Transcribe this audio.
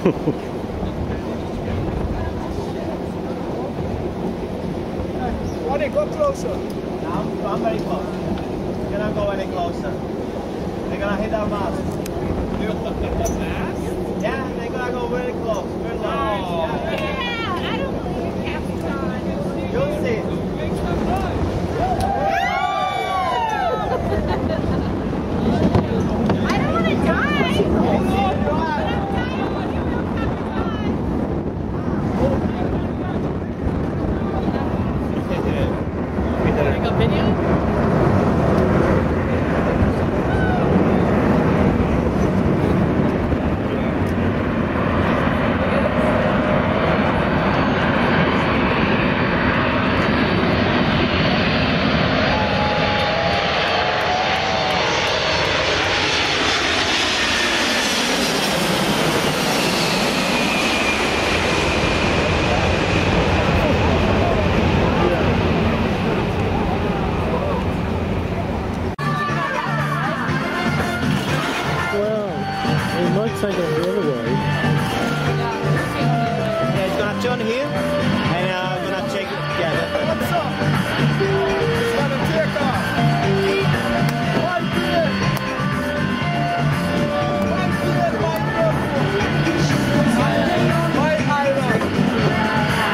Ronnie, go closer. I'm very close. You cannot go any closer. They're gonna hit our mask. Yeah, they're gonna go very close. Very close. Yeah, I don't believe Captain. You'll see. I don't want to die. Take a video? Take it the other way. Yeah, it's gonna turn here, and I'm gonna check. Yeah, that's What's up? It's gonna take off. Right here. Right here, right here. Right island.